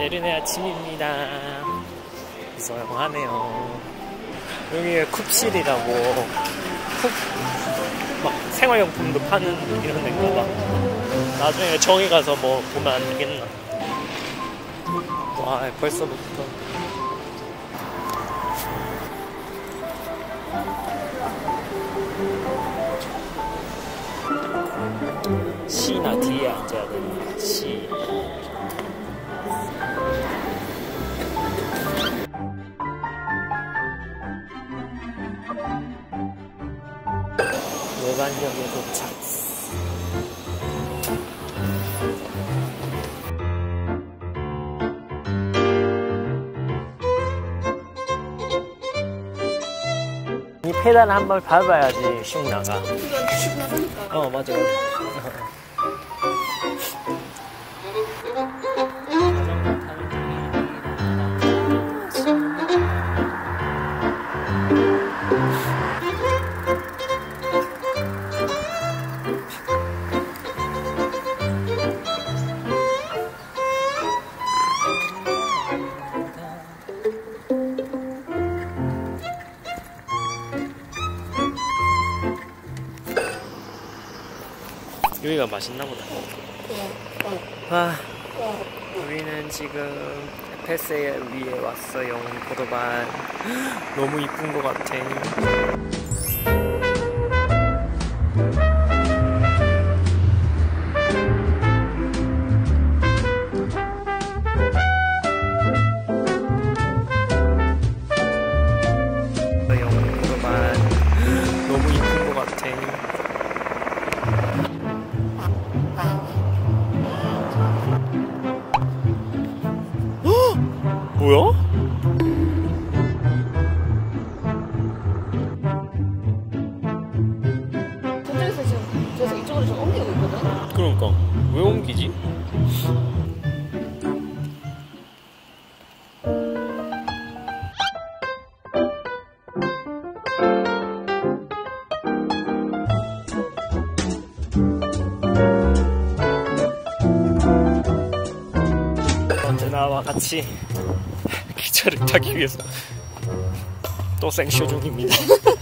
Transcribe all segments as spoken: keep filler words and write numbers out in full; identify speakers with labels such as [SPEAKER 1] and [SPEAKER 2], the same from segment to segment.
[SPEAKER 1] 내일은 아침입니다. 조용하네요. 여기에 쿱실이라고 쿱 막 생활용품도 파는 이런 데인가 봐. 나중에 정이 가서 뭐 보면 안 되겠나. 와, 벌써부터 C나 D에 앉아야 됩니다. C. 외관역에 도착. 이 페달 한번 밟아야지 슉 나가.
[SPEAKER 2] 슉 나가니까.
[SPEAKER 1] 어, 맞아, 맞아. 여기가 맛있나 보다. 아, 우리는 지금 에페스에 위에 왔어요. 포도밭. 너무 이쁜 것 같아. 포도밭. 너무 이쁜 것 같아. 뭐야?
[SPEAKER 2] 저쪽에서 지금 저기서 이쪽으로 좀 옮기고 있거든?
[SPEAKER 1] 그러니까 왜 옮기지? 언제나와 같이 기차를 타기 위해서 또 생쇼 중입니다.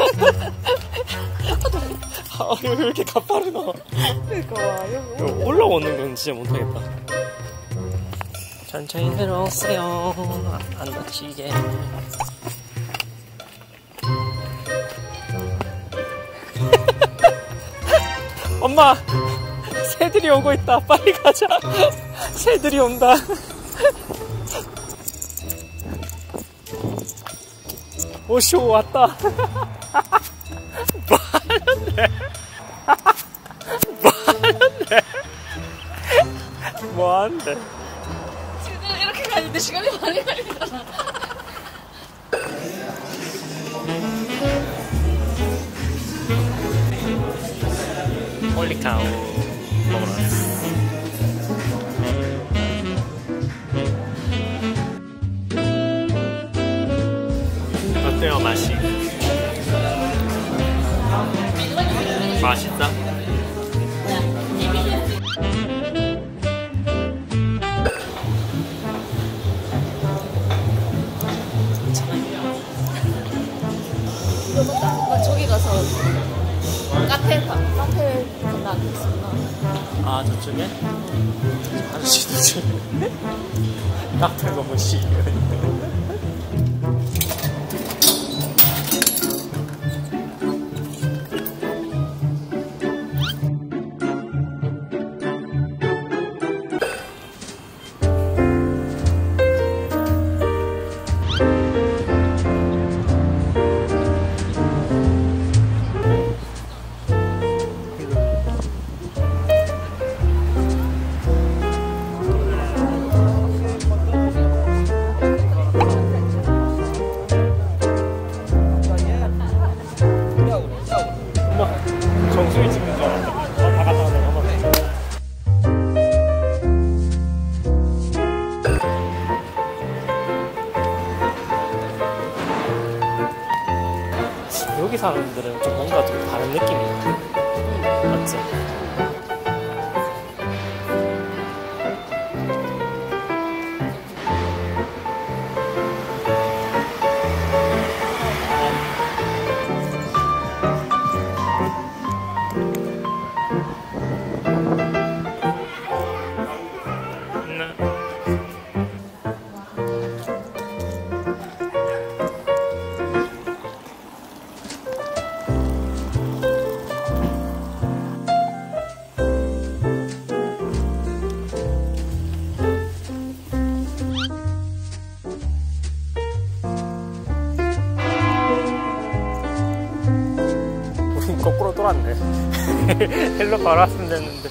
[SPEAKER 1] 아, 왜 이렇게 가파르나?
[SPEAKER 2] 그러니까 여기
[SPEAKER 1] 올라오는 건 진짜 못하겠다. 천천히 내려오세요. 안 다치게. 엄마! 새들이 오고 있다. 빨리 가자. 새들이 온다. 오쇼 왔다. 뭐하는데? 뭐하는데? 뭐하는데?
[SPEAKER 2] 지금 이렇게 가는데 시간이 많이 걸리잖아.
[SPEAKER 1] 홀리카우 먹으러 왔어. 어때요, 맛이? 맛있다?
[SPEAKER 2] 나 저기 가서 카페 가, 카페 간다 안 됐었나?
[SPEAKER 1] 아, 저쪽에? 아저씨도 저기 카페 너무 싫어. 정수리 찍는 줄 알았다. 어, 다 갔다 오네. 한번 여기 사람들은 좀 뭔가 좀 다른 느낌이야. 맞지? 거꾸로 돌았네. 일로 바로 왔으면 됐는데.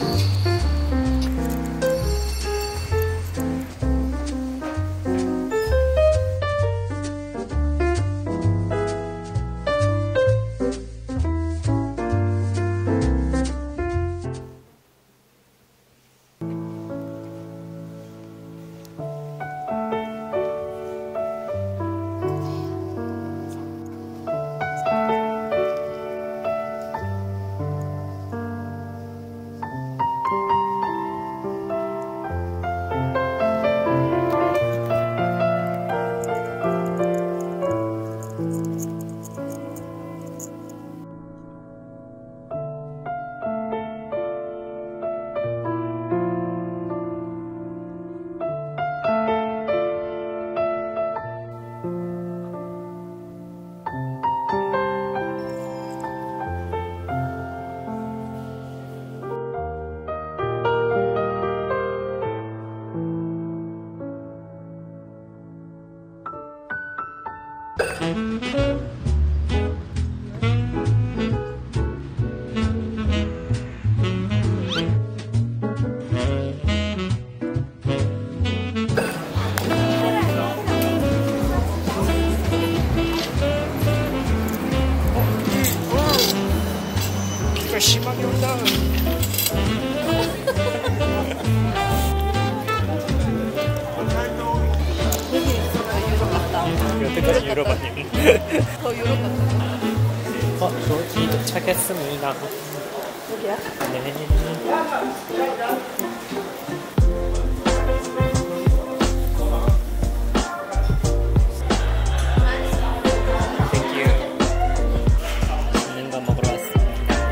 [SPEAKER 1] 비가 심하게 온다. 여태까지 유럽 아니니?
[SPEAKER 2] 더 유럽 같아.
[SPEAKER 1] 어, 여기 도착했습니다.
[SPEAKER 2] 여기야?
[SPEAKER 1] 네. 땡큐. 맛있는 거 먹으러 왔습니다.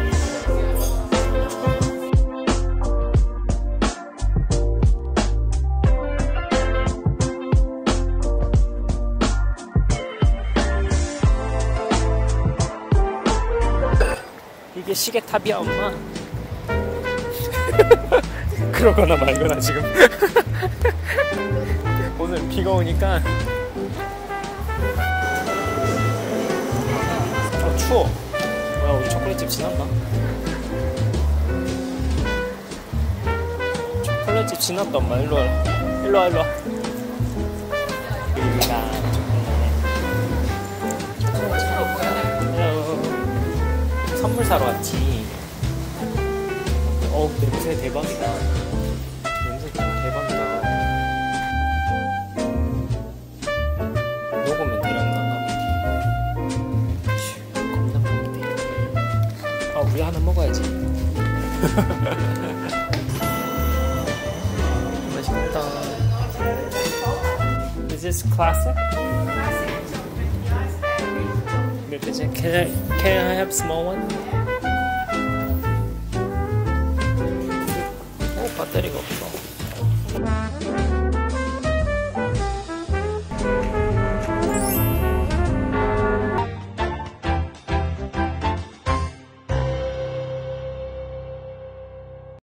[SPEAKER 1] 이게 시계탑이야, 엄마. 그러거나 말거나 지금. 오늘 비가 오니까 어, 추워. 뭐야, 우리 초콜릿집 지났나? 초콜릿집 지났다, 엄마. 일로 와. 일로 와, 일로 와. 여기가 선물 사러 왔지. 어우, 냄새 대박이다. 냄새 대박이다. 녹으면 대량난가 보지. 겁나 먹는데. 아, 우리 하나 먹어야지. 맛있다. Is this classic? Can I, can I have small one? 오, 배터리가 없어.